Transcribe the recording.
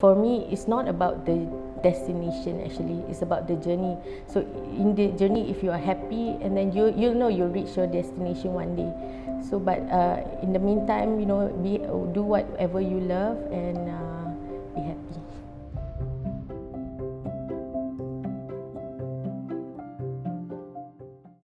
for me, it's not about the destination. Actually, it's about the journey. So in the journey, if you are happy, and then you'll know you'll reach your destination one day. So but in the meantime, do whatever you love, and